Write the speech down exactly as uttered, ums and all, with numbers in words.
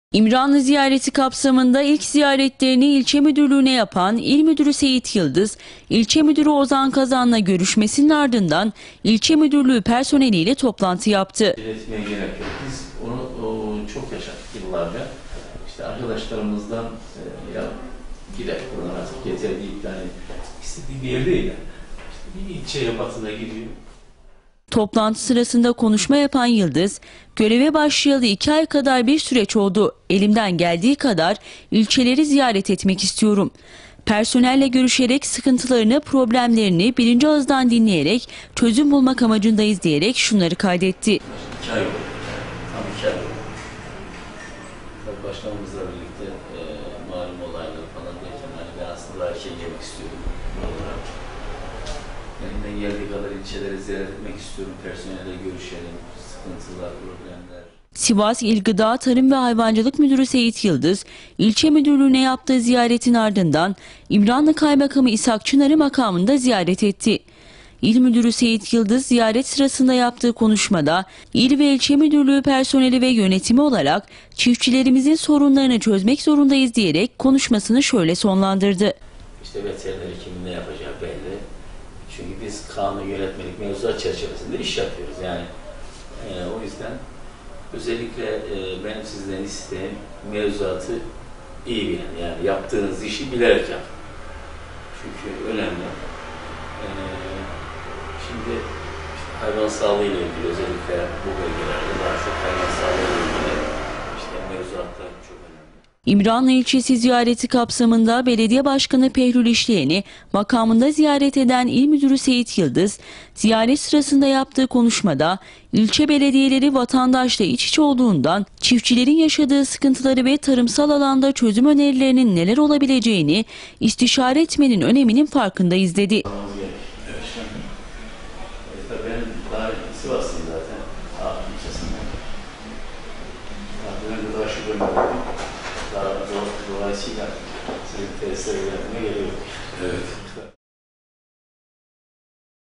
İmranlı ziyareti kapsamında ilk ziyaretlerini ilçe müdürlüğüne yapan İl Müdürü Seyit Yıldız, ilçe müdürü Ozan Kazan'la görüşmesinin ardından ilçe müdürlüğü personeliyle toplantı yaptı. İletmeye gerek yok. Biz onu o, çok yaşadık yıllarca. İşte arkadaşlarımızdan e, ya gider buradan artık yeter deyip yani istediği bir yer değil. Yani. İşte bir ilçeye batına gidiyor. Toplantı sırasında konuşma yapan Yıldız, göreve başlayalı iki ay kadar bir süreç oldu. Elimden geldiği kadar ilçeleri ziyaret etmek istiyorum. Personelle görüşerek sıkıntılarını, problemlerini birinci ağızdan dinleyerek çözüm bulmak amacındayız diyerek şunları kaydetti. İki ay oldu. Tam iki ay oldu. Tabii başkanımızla birlikte e, malum olayları falan derken hani ben aslında her şeyi yemek istiyorum. Elimden geldiği kadar ilçeleri ziyaret etmek istiyorum. Personelle görüşelim. Sıkıntılar, problemler. Sivas İl Gıda, Tarım ve Hayvancılık Müdürü Seyit Yıldız, ilçe müdürlüğüne yaptığı ziyaretin ardından İmranlı Kaymakamı İshak Çınar'ı makamında ziyaret etti. İl Müdürü Seyit Yıldız ziyaret sırasında yaptığı konuşmada il ve ilçe müdürlüğü personeli ve yönetimi olarak çiftçilerimizin sorunlarını çözmek zorundayız diyerek konuşmasını şöyle sonlandırdı. İşte veteriner hekimin ne yapacağı belli. Çünkü biz kanun yönetmelik mevzuat çerçevesinde iş yapıyoruz. Yani e, o yüzden özellikle e, benim sizden isteğim mevzuatı iyi bilin. Yani yaptığınız işi bilerek yapın. Çünkü önemli. E, şimdi işte hayvan sağlığı ile ilgili özellikle bu bölgelerde daha çok hayvan sağlığı ile ilgili işte mevzuatlar çok önemli. İmranlı ilçesi ziyareti kapsamında Belediye Başkanı Pehlül İşleyen'i makamında ziyaret eden İl Müdürü Seyit Yıldız, ziyaret sırasında yaptığı konuşmada ilçe belediyeleri vatandaşla iç içe olduğundan çiftçilerin yaşadığı sıkıntıları ve tarımsal alanda çözüm önerilerinin neler olabileceğini istişare etmenin öneminin farkındayız dedi. Evet. Ben daha Sivas'tayım zaten. A ilçesinden. Ben de daha şu bölümde dolayısıyla senin tesislere geldiğine geliyor. Evet.